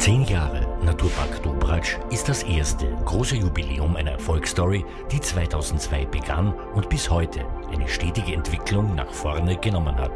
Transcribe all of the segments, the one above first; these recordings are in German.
10 Jahre Naturpark Dobratsch ist das erste große Jubiläum einer Erfolgsstory, die 2002 begann und bis heute eine stetige Entwicklung nach vorne genommen hat.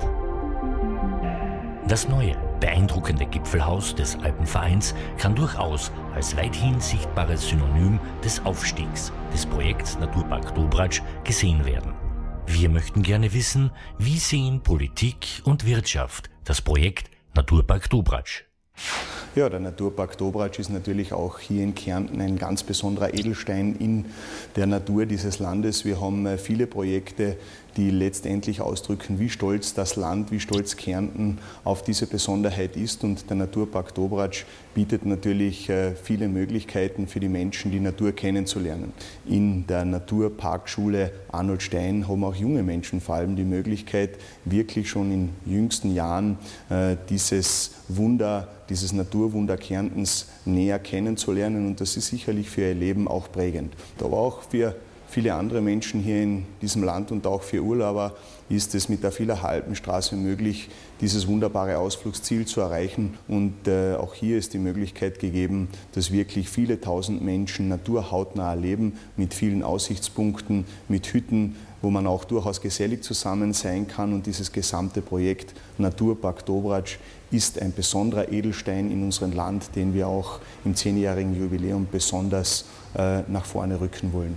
Das neue, beeindruckende Gipfelhaus des Alpenvereins kann durchaus als weithin sichtbares Synonym des Aufstiegs des Projekts Naturpark Dobratsch gesehen werden. Wir möchten gerne wissen, wie sehen Politik und Wirtschaft das Projekt Naturpark Dobratsch? Ja, der Naturpark Dobratsch ist natürlich auch hier in Kärnten ein ganz besonderer Edelstein in der Natur dieses Landes. Wir haben viele Projekte, die letztendlich ausdrücken, wie stolz das Land, wie stolz Kärnten auf diese Besonderheit ist. Und der Naturpark Dobratsch bietet natürlich viele Möglichkeiten für die Menschen, die Natur kennenzulernen. In der Naturparkschule Arnold Stein haben auch junge Menschen vor allem die Möglichkeit, wirklich schon in jüngsten Jahren dieses Naturwunder Kärntens näher kennenzulernen. Und das ist sicherlich für ihr Leben auch prägend. Aber auch für viele andere Menschen hier in diesem Land und auch für Urlauber ist es mit der Villacher Alpenstraße möglich, dieses wunderbare Ausflugsziel zu erreichen. Und auch hier ist die Möglichkeit gegeben, dass wirklich viele tausend Menschen naturhautnah erleben, mit vielen Aussichtspunkten, mit Hütten, wo man auch durchaus gesellig zusammen sein kann. Und dieses gesamte Projekt Naturpark Dobratsch ist ein besonderer Edelstein in unserem Land, den wir auch im 10-jährigen Jubiläum besonders nach vorne rücken wollen.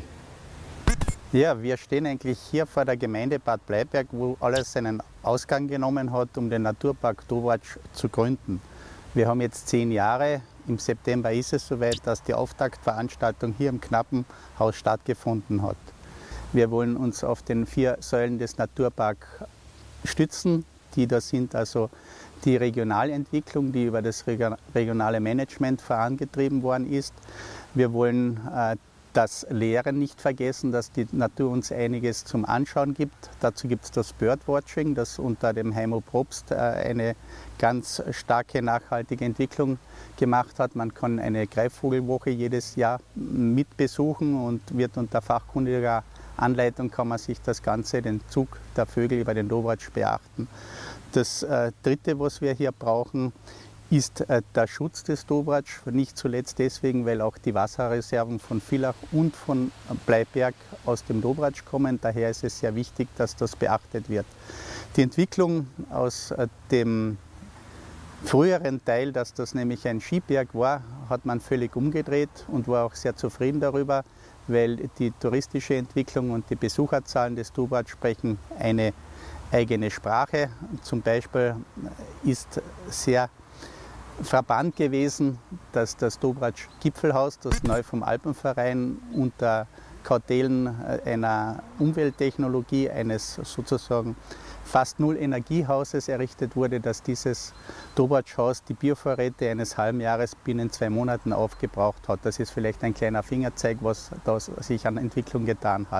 Ja, wir stehen eigentlich hier vor der Gemeinde Bad Bleiberg, wo alles seinen Ausgang genommen hat, um den Naturpark Dobratsch zu gründen. Wir haben jetzt 10 Jahre. Im September ist es soweit, dass die Auftaktveranstaltung hier im Knappenhaus stattgefunden hat. Wir wollen uns auf den 4 Säulen des Naturparks stützen, die da sind, also die Regionalentwicklung, die über das regionale Management vorangetrieben worden ist. Wir wollen das Lehren nicht vergessen, dass die Natur uns einiges zum Anschauen gibt. Dazu gibt es das Birdwatching, das unter dem Heimo Probst eine ganz starke nachhaltige Entwicklung gemacht hat. Man kann eine Greifvogelwoche jedes Jahr mitbesuchen und wird unter fachkundiger Anleitung kann man sich das Ganze, den Zug der Vögel über den Dobratsch beachten. Das Dritte, was wir hier brauchen, ist der Schutz des Dobratsch, nicht zuletzt deswegen, weil auch die Wasserreserven von Villach und von Bleiberg aus dem Dobratsch kommen. Daher ist es sehr wichtig, dass das beachtet wird. Die Entwicklung aus dem früheren Teil, dass das nämlich ein Skiberg war, hat man völlig umgedreht und war auch sehr zufrieden darüber, weil die touristische Entwicklung und die Besucherzahlen des Dobratsch sprechen eine eigene Sprache. Zum Beispiel ist sehr frappant gewesen, dass das Dobratsch Gipfelhaus, das neu vom Alpenverein unter Kautelen einer Umwelttechnologie, eines sozusagen fast Null-Energiehauses errichtet wurde, dass dieses Dobratsch-Haus die Biovorräte eines halben Jahres binnen 2 Monaten aufgebraucht hat. Das ist vielleicht ein kleiner Fingerzeig, was da sich an Entwicklung getan hat.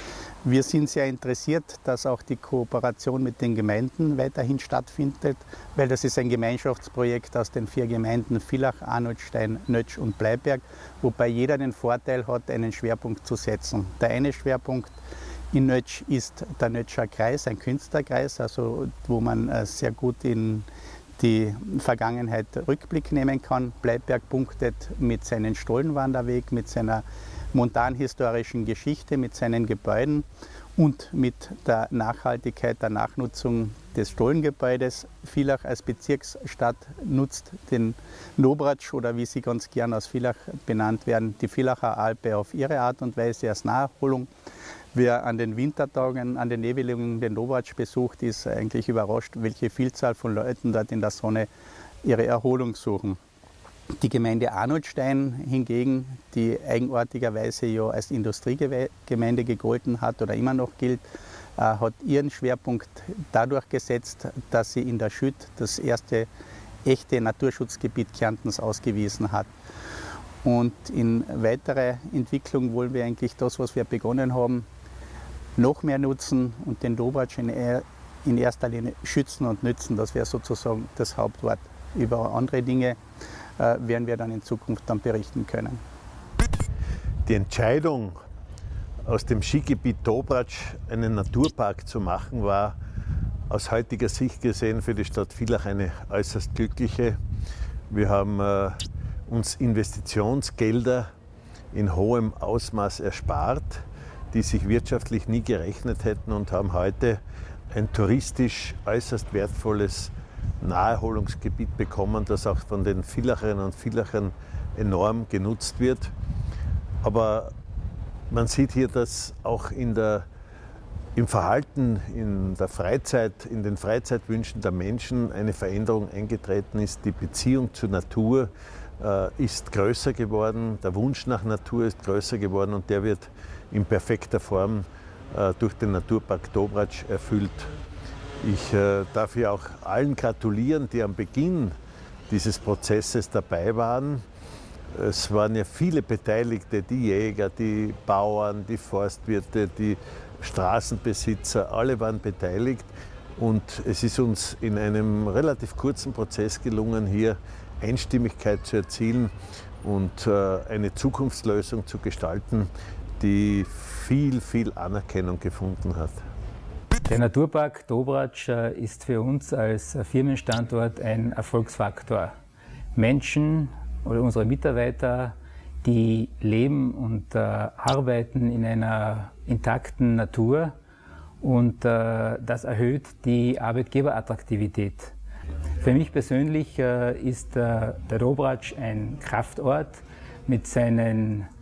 Wir sind sehr interessiert, dass auch die Kooperation mit den Gemeinden weiterhin stattfindet, weil das ist ein Gemeinschaftsprojekt aus den 4 Gemeinden Villach, Arnold Stein, Nötsch und Bleiberg, wobei jeder den Vorteil hat, einen Schwerpunkt zu setzen. Der eine Schwerpunkt in Nötsch ist der Nötscher Kreis, ein Künstlerkreis, also wo man sehr gut in die Vergangenheit Rückblick nehmen kann. Bleiberg punktet mit seinem Stollenwanderweg, mit seiner montanhistorischen Geschichte, mit seinen Gebäuden und mit der Nachhaltigkeit der Nachnutzung des Stollengebäudes. Villach als Bezirksstadt nutzt den Dobratsch oder wie sie ganz gern aus Villach benannt werden, die Villacher Alpe auf ihre Art und Weise als Naherholung. Wer an den Wintertagen, an den Nebelungen den Dobratsch besucht, ist eigentlich überrascht, welche Vielzahl von Leuten dort in der Sonne ihre Erholung suchen. Die Gemeinde Arnoldstein hingegen, die eigenartigerweise ja als Industriegemeinde gegolten hat oder immer noch gilt, hat ihren Schwerpunkt dadurch gesetzt, dass sie in der Schütt das erste echte Naturschutzgebiet Kärntens ausgewiesen hat. Und in weiterer Entwicklung wollen wir eigentlich das, was wir begonnen haben, noch mehr nutzen und den Dobratsch in erster Linie schützen und nützen. Das wäre sozusagen das Hauptwort. Über andere Dinge werden wir dann in Zukunft dann berichten können. Die Entscheidung, aus dem Skigebiet Dobratsch einen Naturpark zu machen, war aus heutiger Sicht gesehen für die Stadt Villach eine äußerst glückliche. Wir haben uns Investitionsgelder in hohem Ausmaß erspart, die sich wirtschaftlich nie gerechnet hätten, und haben heute ein touristisch äußerst wertvolles Naherholungsgebiet bekommen, das auch von den Villacherinnen und Villachern enorm genutzt wird. Aber man sieht hier, dass auch im Verhalten, in der Freizeit, in den Freizeitwünschen der Menschen eine Veränderung eingetreten ist. Die Beziehung zur Natur ist größer geworden, der Wunsch nach Natur ist größer geworden, und der wird in perfekter Form durch den Naturpark Dobratsch erfüllt. Ich darf hier auch allen gratulieren, die am Beginn dieses Prozesses dabei waren. Es waren ja viele Beteiligte, die Jäger, die Bauern, die Forstwirte, die Straßenbesitzer, alle waren beteiligt, und es ist uns in einem relativ kurzen Prozess gelungen, hier Einstimmigkeit zu erzielen und eine Zukunftslösung zu gestalten, die viel, viel Anerkennung gefunden hat. Der Naturpark Dobratsch ist für uns als Firmenstandort ein Erfolgsfaktor. Menschen oder unsere Mitarbeiter, die leben und arbeiten in einer intakten Natur, und das erhöht die Arbeitgeberattraktivität. Für mich persönlich ist der Dobratsch ein Kraftort mit seiner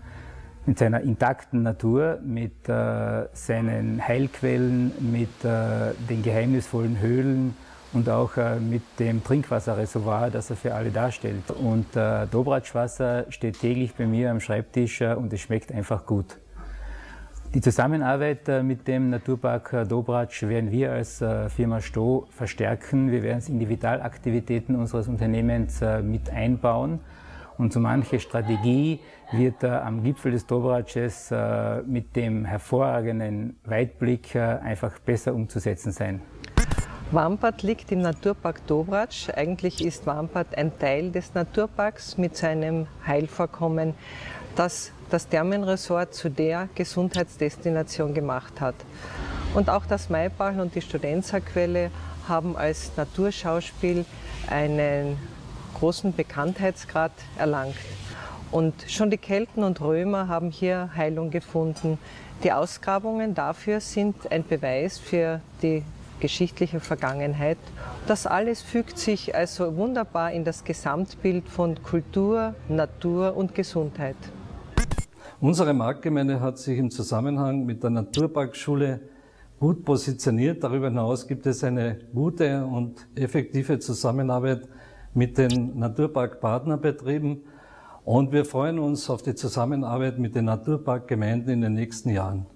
intakten Natur, mit seinen Heilquellen, mit den geheimnisvollen Höhlen und auch mit dem Trinkwasserreservoir, das er für alle darstellt. Und Dobratschwasser steht täglich bei mir am Schreibtisch und es schmeckt einfach gut. Die Zusammenarbeit mit dem Naturpark Dobratsch werden wir als Firma Sto verstärken. Wir werden es in die Vitalaktivitäten unseres Unternehmens mit einbauen. Und so manche Strategie wird am Gipfel des Dobratsches mit dem hervorragenden Weitblick einfach besser umzusetzen sein. Wampart liegt im Naturpark Dobratsch. Eigentlich ist Wampart ein Teil des Naturparks mit seinem Heilvorkommen, das das Thermenresort zu der Gesundheitsdestination gemacht hat. Und auch das Maibachel und die Studenzerquelle haben als Naturschauspiel einen großen Bekanntheitsgrad erlangt. Und schon die Kelten und Römer haben hier Heilung gefunden. Die Ausgrabungen dafür sind ein Beweis für die geschichtliche Vergangenheit. Das alles fügt sich also wunderbar in das Gesamtbild von Kultur, Natur und Gesundheit. Unsere Marktgemeinde hat sich im Zusammenhang mit der Naturparkschule gut positioniert. Darüber hinaus gibt es eine gute und effektive Zusammenarbeit mit den Naturparkpartnerbetrieben, und wir freuen uns auf die Zusammenarbeit mit den Naturparkgemeinden in den nächsten Jahren.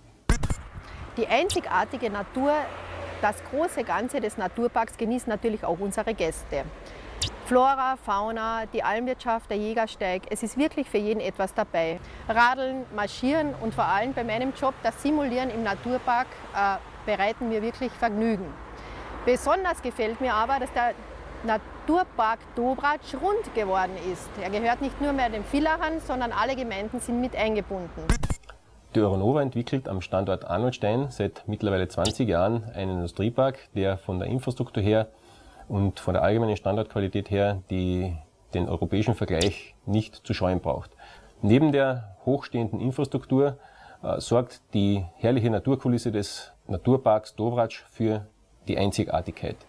Die einzigartige Natur, das große Ganze des Naturparks genießen natürlich auch unsere Gäste. Flora, Fauna, die Almwirtschaft, der Jägersteig, es ist wirklich für jeden etwas dabei. Radeln, marschieren und vor allem bei meinem Job, das Simulieren im Naturpark, bereiten mir wirklich Vergnügen. Besonders gefällt mir aber, dass der Naturpark Dobratsch rund geworden ist. Er gehört nicht nur mehr den Villachern, sondern alle Gemeinden sind mit eingebunden. Die Euronova entwickelt am Standort Arnoldstein seit mittlerweile 20 Jahren einen Industriepark, der von der Infrastruktur her und von der allgemeinen Standortqualität her den europäischen Vergleich nicht zu scheuen braucht. Neben der hochstehenden Infrastruktur sorgt die herrliche Naturkulisse des Naturparks Dobratsch für die Einzigartigkeit.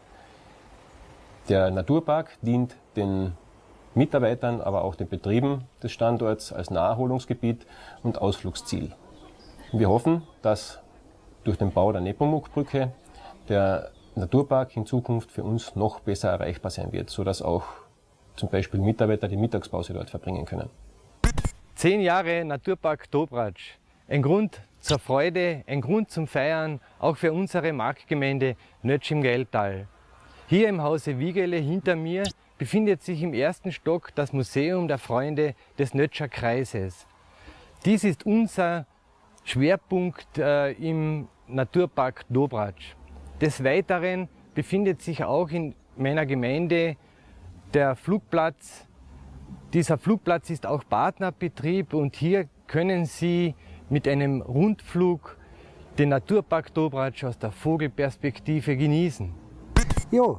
Der Naturpark dient den Mitarbeitern, aber auch den Betrieben des Standorts als Naherholungsgebiet und Ausflugsziel. Wir hoffen, dass durch den Bau der Nepomuk-Brücke der Naturpark in Zukunft für uns noch besser erreichbar sein wird, sodass auch zum Beispiel Mitarbeiter die Mittagspause dort verbringen können. 10 Jahre Naturpark Dobratsch. Ein Grund zur Freude, ein Grund zum Feiern, auch für unsere Marktgemeinde Nötsch im Gaeltal. Hier im Hause Wiegele hinter mir befindet sich im 1. Stock das Museum der Freunde des Nötscher Kreises. Dies ist unser Schwerpunkt im Naturpark Dobratsch. Des Weiteren befindet sich auch in meiner Gemeinde der Flugplatz. Dieser Flugplatz ist auch Partnerbetrieb, und hier können Sie mit einem Rundflug den Naturpark Dobratsch aus der Vogelperspektive genießen. Ja,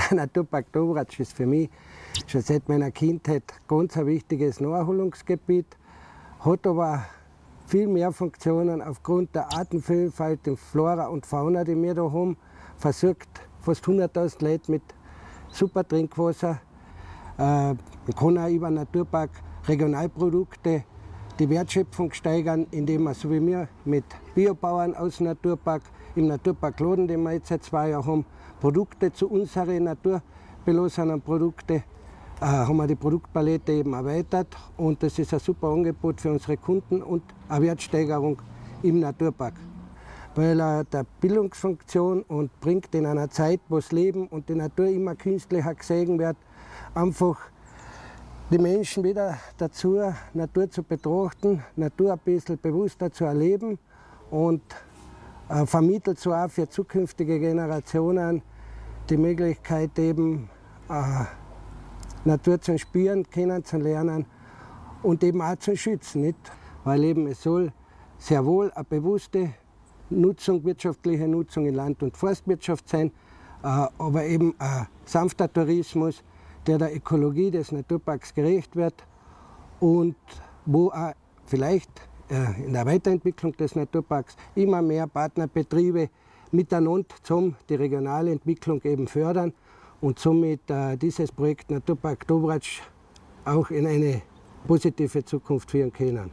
Der Naturpark Dobratsch ist für mich schon seit meiner Kindheit ganz ein wichtiges Naherholungsgebiet, hat aber viel mehr Funktionen aufgrund der Artenvielfalt in Flora und Fauna, die wir da haben. Versorgt fast 100.000 Leute mit super Trinkwasser. Man kann auch über den Naturpark Regionalprodukte die Wertschöpfung steigern, indem man so wie wir mit Biobauern aus dem Naturpark, im Naturpark Loden, den wir jetzt seit 2 Jahren haben, Produkte zu unseren naturbelassenen Produkten, haben wir die Produktpalette eben erweitert und das ist ein super Angebot für unsere Kunden und eine Wertsteigerung im Naturpark. Weil er der Bildungsfunktion und bringt in einer Zeit, wo das Leben und die Natur immer künstlicher gesehen wird, einfach die Menschen wieder dazu, Natur zu betrachten, Natur ein bisschen bewusster zu erleben und vermittelt so auch für zukünftige Generationen die Möglichkeit eben Natur zu spüren, kennenzulernen und eben auch zu schützen. Nicht? Weil eben es soll sehr wohl eine bewusste Nutzung, wirtschaftliche Nutzung in Land- und Forstwirtschaft sein, aber eben ein sanfter Tourismus, der der Ökologie des Naturparks gerecht wird und wo auch vielleicht in der Weiterentwicklung des Naturparks immer mehr Partnerbetriebe miteinander zusammen die regionale Entwicklung eben fördern und somit dieses Projekt Naturpark Dobratsch auch in eine positive Zukunft führen können.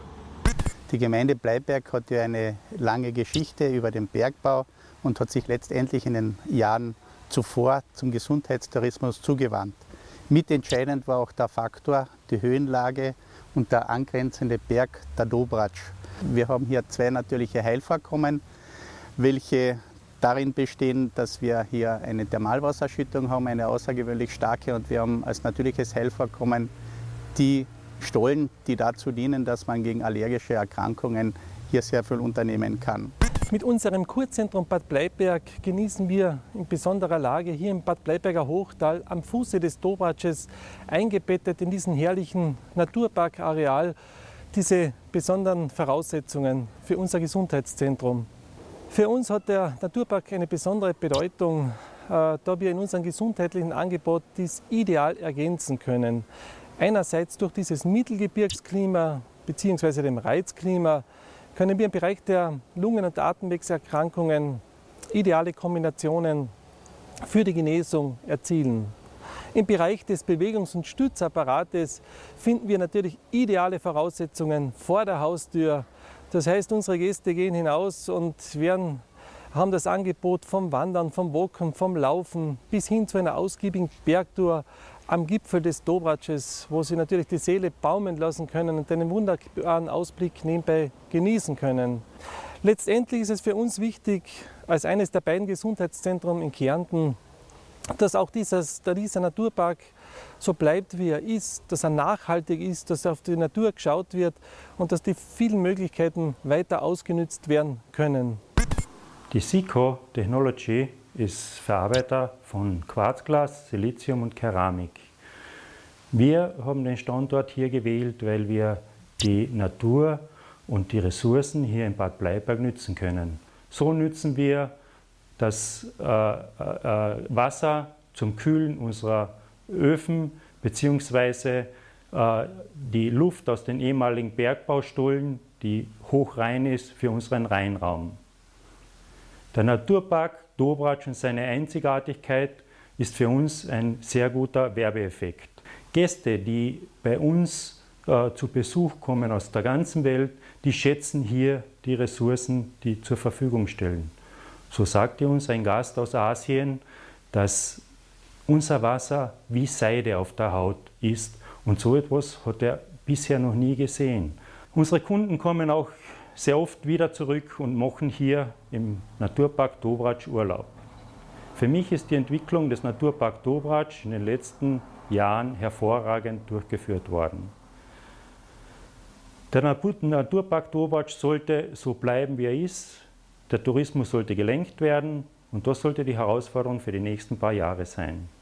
Die Gemeinde Bleiberg hat ja eine lange Geschichte über den Bergbau und hat sich letztendlich in den Jahren zuvor zum Gesundheitstourismus zugewandt. Mitentscheidend war auch der Faktor, die Höhenlage und der angrenzende Berg, der Dobratsch. Wir haben hier 2 natürliche Heilvorkommen, welche darin bestehen, dass wir hier eine Thermalwasserschüttung haben, eine außergewöhnlich starke, und wir haben als natürliches Heilvorkommen die Stollen, die dazu dienen, dass man gegen allergische Erkrankungen hier sehr viel unternehmen kann. Mit unserem Kurzentrum Bad Bleiberg genießen wir in besonderer Lage hier im Bad Bleiberger Hochtal am Fuße des Dobratsches, eingebettet in diesen herrlichen Naturparkareal, diese besonderen Voraussetzungen für unser Gesundheitszentrum. Für uns hat der Naturpark eine besondere Bedeutung, da wir in unserem gesundheitlichen Angebot dies ideal ergänzen können. Einerseits durch dieses Mittelgebirgsklima bzw. dem Reizklima können wir im Bereich der Lungen- und Atemwegserkrankungen ideale Kombinationen für die Genesung erzielen. Im Bereich des Bewegungs- und Stützapparates finden wir natürlich ideale Voraussetzungen vor der Haustür. Das heißt, unsere Gäste gehen hinaus und haben das Angebot vom Wandern, vom Walken, vom Laufen bis hin zu einer ausgiebigen Bergtour am Gipfel des Dobratsches, wo sie natürlich die Seele baumeln lassen können und einen wunderbaren Ausblick nebenbei genießen können. Letztendlich ist es für uns wichtig, als eines der beiden Gesundheitszentren in Kärnten, dass auch dieser Naturpark so bleibt, wie er ist, dass er nachhaltig ist, dass auf die Natur geschaut wird und dass die vielen Möglichkeiten weiter ausgenutzt werden können. Die SICO Technology ist Verarbeiter von Quarzglas, Silizium und Keramik. Wir haben den Standort hier gewählt, weil wir die Natur und die Ressourcen hier in Bad Bleiberg nützen können. So nützen wir das Wasser zum Kühlen unserer Öfen bzw. die Luft aus den ehemaligen Bergbaustollen, die hochrein ist, für unseren Rheinraum. Der Naturpark Dobratsch und seine Einzigartigkeit ist für uns ein sehr guter Werbeeffekt. Gäste, die bei uns zu Besuch kommen aus der ganzen Welt, die schätzen hier die Ressourcen, die zur Verfügung stellen. So sagte uns ein Gast aus Asien, dass unser Wasser wie Seide auf der Haut ist, und so etwas hat er bisher noch nie gesehen. Unsere Kunden kommen auch sehr oft wieder zurück und machen hier im Naturpark Dobratsch Urlaub. Für mich ist die Entwicklung des Naturpark Dobratsch in den letzten Jahren hervorragend durchgeführt worden. Der Naturpark Dobratsch sollte so bleiben, wie er ist. Der Tourismus sollte gelenkt werden und das sollte die Herausforderung für die nächsten paar Jahre sein.